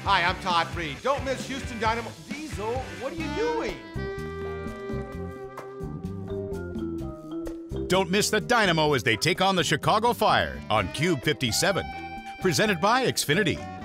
Hi, I'm Todd Freed. Don't miss Houston Dynamo Diesel. What are you doing? Don't miss the Dynamo as they take on the Chicago Fire on Cube 57. Presented by Xfinity.